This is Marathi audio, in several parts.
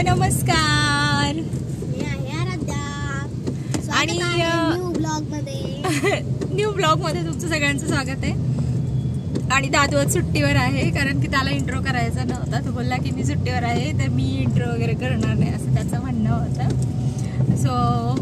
नमस्कार. आणि न्यू ब्लॉग मध्ये तुमचं सगळ्यांचं स्वागत आहे. आणि दादू आज सुट्टीवर आहे कारण की त्याला इंट्रो करायचा नव्हता. तो बोलला की मी सुट्टीवर आहे तर मी इंट्रो वगैरे करणार नाही असं त्याचं म्हणणं होतं. सो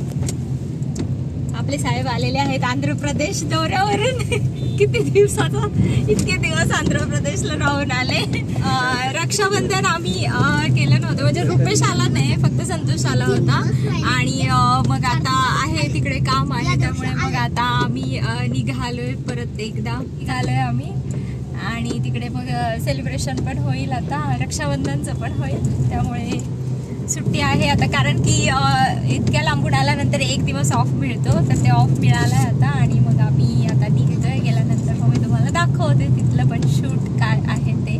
आपले साहेब आलेले आहेत आंध्र प्रदेश दौऱ्यावरून. किती दिवसाचा, इतके दिवस आंध्र प्रदेशला राहून आले. रक्षाबंधन आम्ही केलं नव्हतं, म्हणजे रुपेश आला नाही, फक्त संतोष आला होता. आणि मग आता आहे तिकडे काम आहे त्यामुळे मग आता आम्ही निघालोय, परत एकदा निघालोय आम्ही. आणि तिकडे मग सेलिब्रेशन पण होईल, आता रक्षाबंधनचं पण होईल. त्यामुळे सुट्टी आहे आता कारण की इतक्या लांबून आल्यानंतर एक दिवस ऑफ मिळतो, तर ते ऑफ मिळालाय आता. आणि मग आम्ही आता निघतोय. गेल्यानंतर मग मी तुम्हाला दाखवते तिथलं पण शूट काय आहे ते.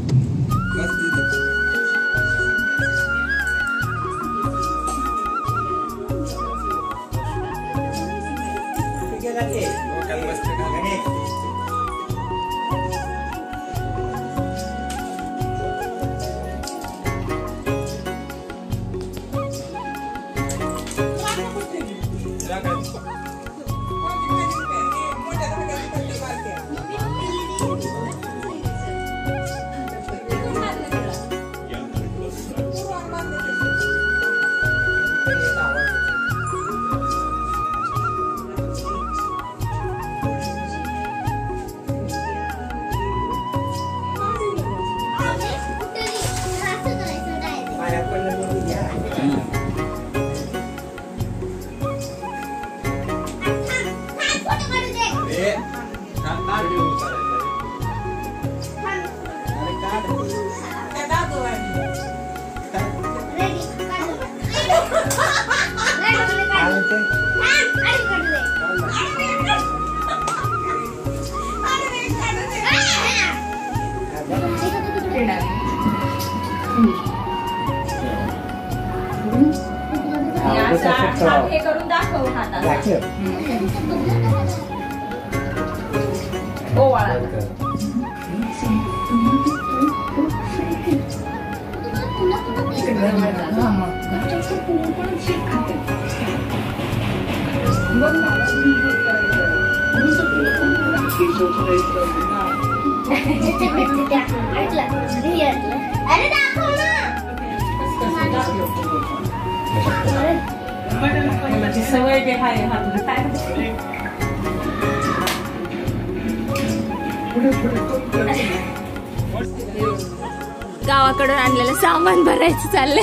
हे करून दाखव हातात. ओवाळा सवय बी आहे गावाकडून आणलेलं सामान भरायचं चाललंय.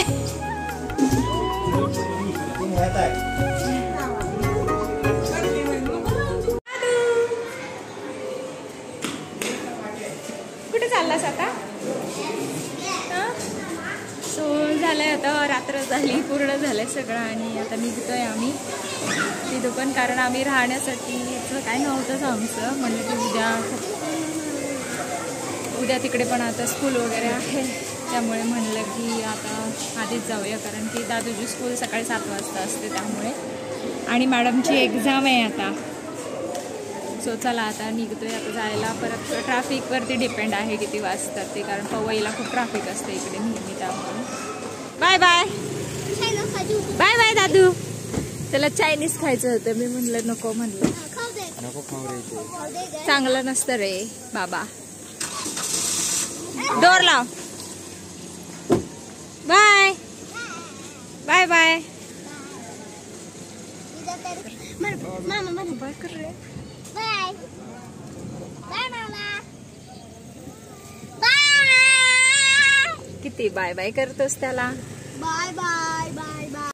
कुठे चाललास आता? सो झालंय आता, रात्र झाली, पूर्ण झालंय सगळं. आणि आता निघतोय आम्ही तिथं पण, कारण आम्ही राहण्यासाठी काय नव्हतंच आमचं. म्हणलं की उद्या तिकडे पण आता स्कूल वगैरे आहे, त्यामुळे म्हणलं की आता आधीच जाऊया, कारण की दादूची स्कूल सकाळी 7 वाजता असते त्यामुळे. आणि मॅडमची एक्झाम आहे आता. सो चला आता निघतोय आता जायला. परत ट्रॅफिकवरती डिपेंड आहे किती वाजतात ते, कारण पवईला खूप ट्रॅफिक असते इकडे नेहमी. त्यामुळे बाय बाय बाय बाय दादू. त्याला चायनीज खायचं होतं, मी म्हणलं नको, म्हणलं चांगलं नसतं रे बाबा. डोर लाव. बाय बाय बाय बाय कर रे. बाय बाय मामा. बाय. किती बाय बाय करतोस त्याला. Bye bye.